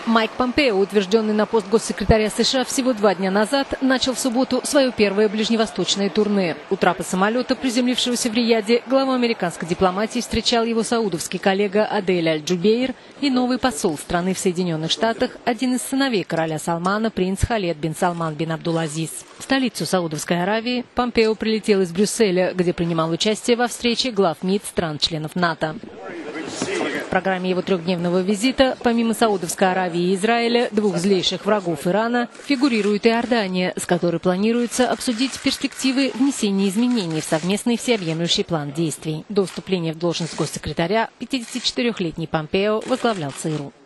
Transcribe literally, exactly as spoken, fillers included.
Майк Помпео, утвержденный на пост госсекретаря США всего два дня назад, начал в субботу свое первое ближневосточное турне. У трапа самолета, приземлившегося в Рияде, главу американской дипломатии встречал его саудовский коллега Адель Аль-Джубейр и новый посол страны в Соединенных Штатах, один из сыновей короля Салмана, принц Халед бин Салман бин Абдул-Азиз. В столицу Саудовской Аравии Помпео прилетел из Брюсселя, где принимал участие во встрече глав МИД стран-членов НАТО. В программе его трехдневного визита, помимо Саудовской Аравии и Израиля, двух злейших врагов Ирана, фигурирует Иордания, с которой планируется обсудить перспективы внесения изменений в совместный всеобъемлющий план действий. До вступления в должность госсекретаря пятидесятичетырёхлетний Помпео возглавлял ЦРУ.